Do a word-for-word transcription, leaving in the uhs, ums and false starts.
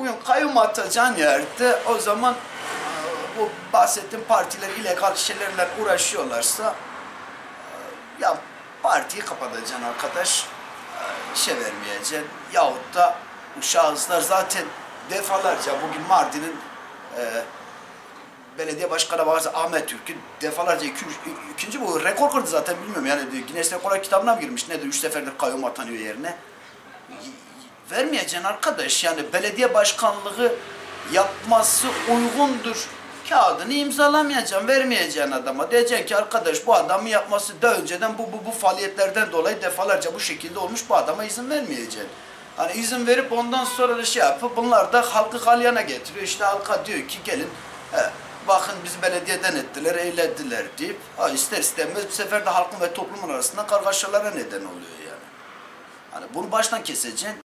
bugün kayyum atacağın yerde o zaman bu bahsettiğim partiler illegal şeylerle uğraşıyorlarsa ya partiyi kapatacaksın arkadaş, işe vermeyeceksin. Yahut da bu şahıslar zaten defalarca bugün Mardin'in e, belediye başkanı varsa Ahmet Türk'ü defalarca iki, ikinci bu rekor kırdı zaten, bilmiyorum yani Guinness Rekorlar kitabına mı girmiş nedir, üç seferdir kayyum atanıyor yerine. Vermeyeceksin arkadaş, yani belediye başkanlığı yapması uygundur. Kağıdını imzalamayacaksın, vermeyeceksin adama. Diyeceksin ki arkadaş bu adamın yapması daha önceden bu, bu, bu faaliyetlerden dolayı defalarca bu şekilde olmuş, bu adama izin vermeyeceksin. Hani izin verip ondan sonra da şey yapıp bunlar da halkı kalyana getiriyor. İşte halka diyor ki gelin he, bakın bizi belediyeden ettiler, eylediler deyip ha, ister istemez bu sefer de halkın ve toplumun arasında kargaşalara neden oluyor yani. Hani bunu baştan keseceksin.